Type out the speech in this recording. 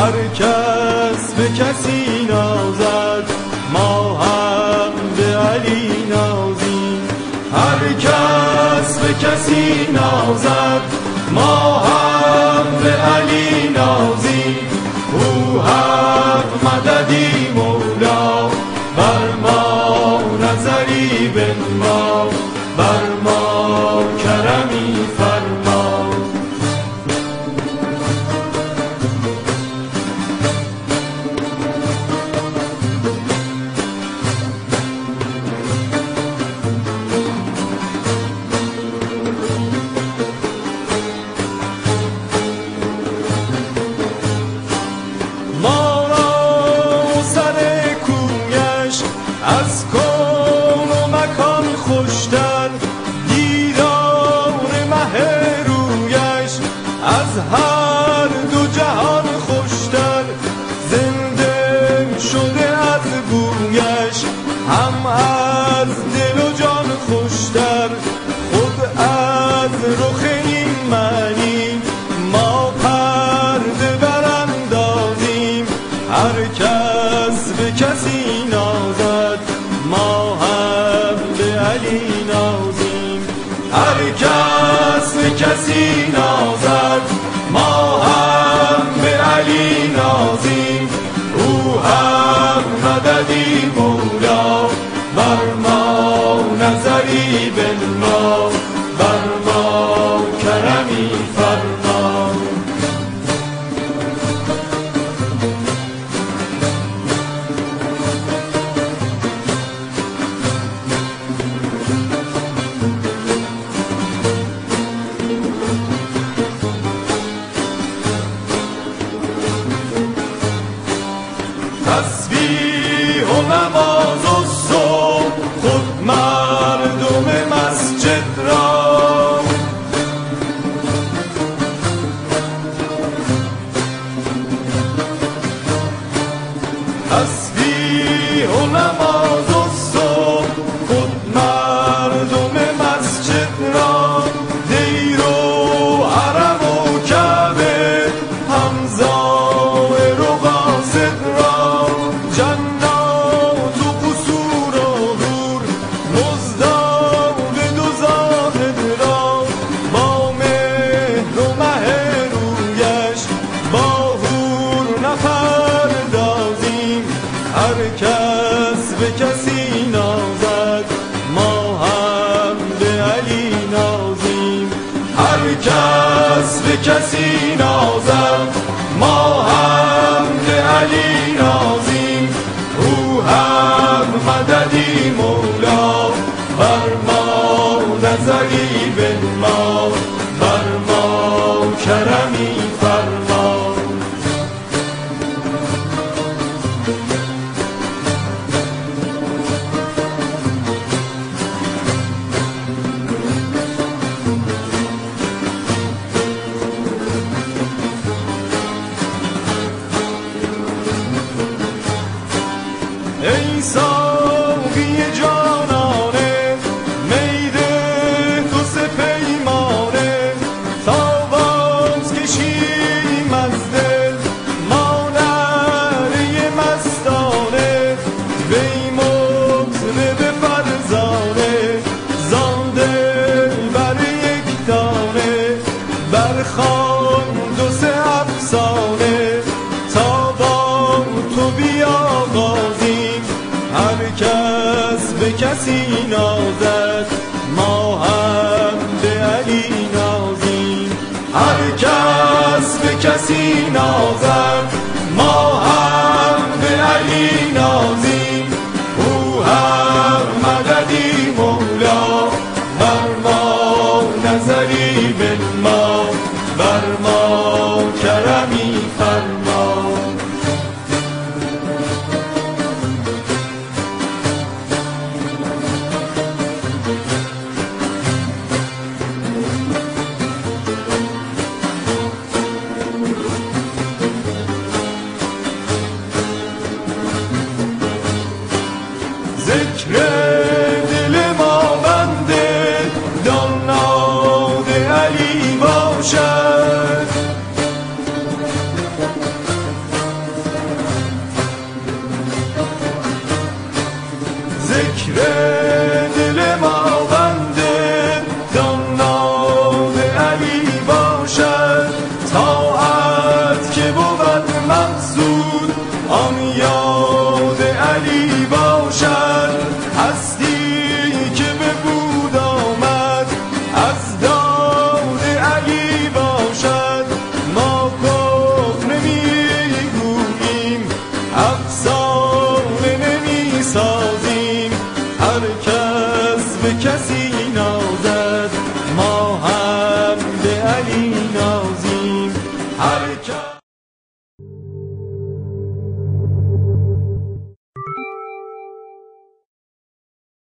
هر کس به کسی نازد ما هم به علی نازیم. هر کس به کسی نازد ما هم به علی نازیم. او حق مددی مولا بر ما نظری بنما بر ما کرمی فرما. از کون و مکان خوشتر دیدار مه رویش از هر دو جهان خوشتر. زنده شده از بویش هم از دل و جان خوشتر. خود از رخ این معنی ما پرده براندازیم. هر کس به کسی نازد ما هم به علی نازیم. هر کس به کسی نازد ما هم به علی نازیم. او هم مددی مولا بر ما نظری بنما بر ما کرمی فرما. تسبیح و نماز و صبح خود مردم مسجد را تسبیح و نماز و صبح خود مردم مسجد را. دیر و حرم و کعبه همزائر و قاصد را. جنات و قصور و حور مزداق دو زاهد را. با مهر و مه رویش با حور نپردازیم. هر کس به کسی نازد ما هم به علی نازیم. هر کس به کسی نازد ما هم به علی نازیم. او هم مددی مولا بر ما نظری بنما بر ما کرمی فرما. ای ساقی جانانه میده تو سپیمانه تا باز کشیم از دل ما نعره مستانه. وی مطرب فرزانه زان دل بر یک تانه برخواند دو سه افسانه تا با تو بیاغازیم. هر کس به کسی نازد ما هم به علی نازیم. هر کس به کسی نازد ما هم به علی نازیم. او هم مددی مولا بر ما نظری بنما بر ما کرمی فرما. ذکر دل ما بنده داناد علی باشد. افزود آن یاد علی باشد، هستی که به بود آمد از داد علی باشد. ما کفر نمیگوییم افسانه نمیسازیم، هر کس به کسی